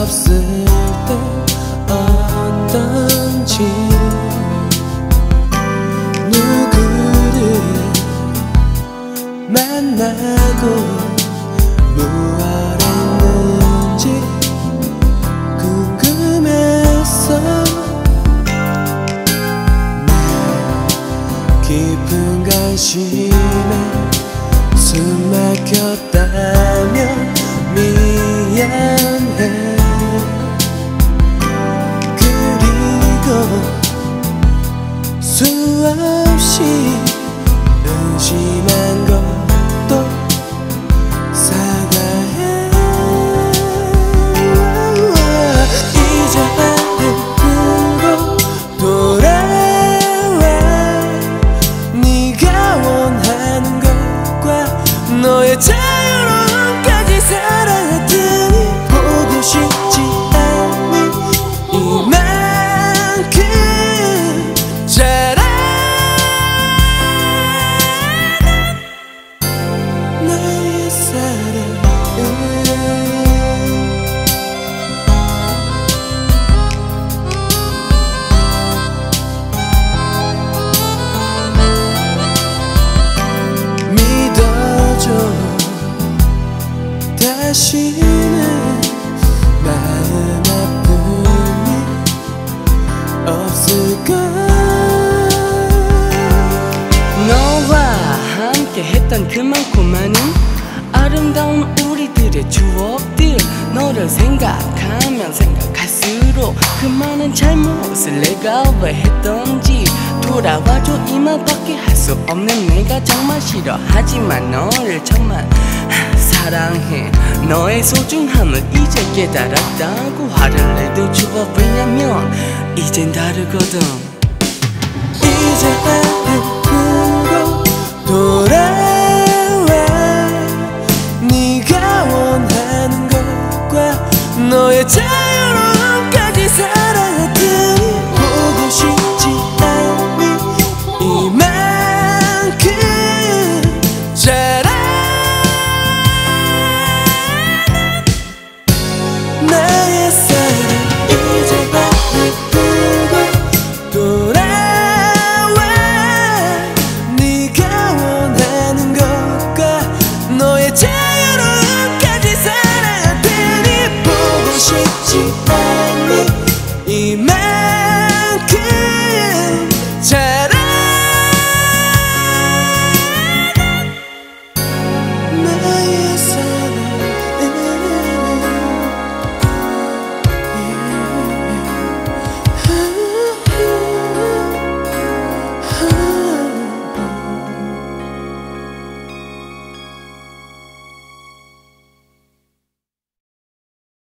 없을 때 어떤지 누구를 만나고 무얼 했는지 궁금했어. 내 깊은 관심에 숨 막혔다면 미안해. 그리고 수없이 의심한 것도 사과해. 이제 아픔으로 돌아와. 네가 원하는 것과 너의 자유로움까지 사랑했더니 보고 싶지 않니 이만큼 잘하는 나의 사랑은. 믿어줘. 다시는 마음 아픔이 없을까. 너와 함께 했던 그 많고 많은 아름다운 우리들의 추억들, 너를 생각하면 생각할수록 그 많은 잘못을 내가 왜 했던지 돌아와줘. 이 말밖에 할 수 없는 내가 정말 싫어하지만 너를 정말 사랑해. 너의 소중함을 이제 깨달았다고 화를 내도 좋아. 왜냐면 이젠 다르거든. 이제